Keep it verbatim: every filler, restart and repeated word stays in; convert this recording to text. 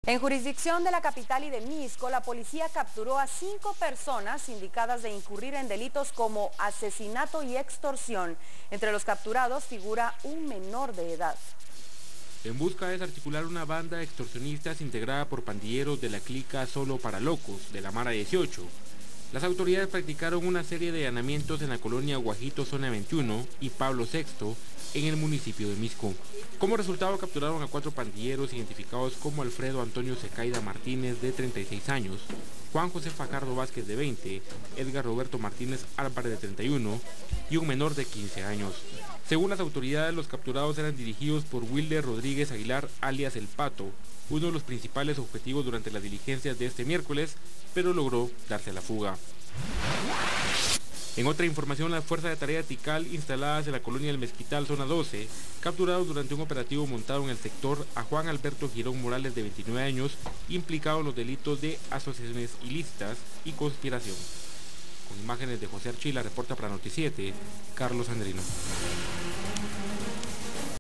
En jurisdicción de la capital y de Misco, la policía capturó a cinco personas indicadas de incurrir en delitos como asesinato y extorsión. Entre los capturados figura un menor de edad. En busca de desarticular una banda de extorsionistas integrada por pandilleros de la clica Solo para Locos, de la Mara dieciocho, las autoridades practicaron una serie de allanamientos en la colonia Guajito Zona veintiuno y Pablo sexto en el municipio de Misco. Como resultado capturaron a cuatro pandilleros identificados como Alfredo Antonio Secaida Martínez de treinta y seis años, Juan José Fajardo Vázquez de veinte, Edgar Roberto Martínez Álvarez de treinta y uno y un menor de quince años. Según las autoridades, los capturados eran dirigidos por Wilder Rodríguez Aguilar, alias El Pato, uno de los principales objetivos durante las diligencias de este miércoles, pero logró darse a la fuga. En otra información, las fuerzas de tarea Tikal instaladas en la colonia del Mezquital, zona doce, capturaron durante un operativo montado en el sector a Juan Alberto Girón Morales, de veintinueve años, implicado en los delitos de asociaciones ilícitas y conspiración. Con imágenes de José Archila, reporta para Noticiete, Carlos Andrino.